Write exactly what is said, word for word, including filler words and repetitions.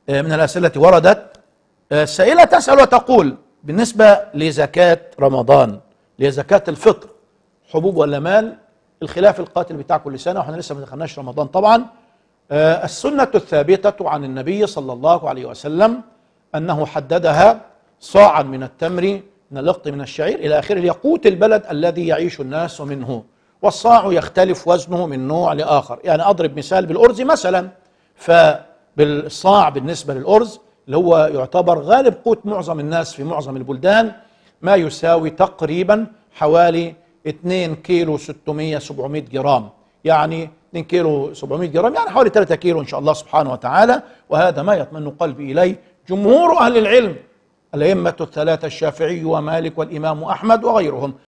من الأسئلة التي وردت. السائلة تسأل وتقول بالنسبة لزكاة رمضان، لزكاة الفطر، حبوب ولا مال؟ الخلاف القاتل بتاع كل سنة، وإحنا لسه ما دخلناش رمضان طبعا. السنة الثابتة عن النبي صلى الله عليه وسلم أنه حددها صاعا من التمر، من الأقط، من الشعير إلى آخره، يقوت البلد الذي يعيش الناس منه. والصاع يختلف وزنه من نوع لآخر. يعني أضرب مثال بالأرز مثلا، فبالصاع بالنسبة للأرز اللي هو يعتبر غالب قوت معظم الناس في معظم البلدان، ما يساوي تقريبا حوالي اثنين كيلو ستمائة سبعمائة جرام، يعني اثنين كيلو سبعمائة جرام، يعني حوالي ثلاثة كيلو إن شاء الله سبحانه وتعالى. وهذا ما يطمئن قلبي إليه جمهور أهل العلم، الأئمة الثلاثة الشافعي ومالك والإمام أحمد وغيرهم.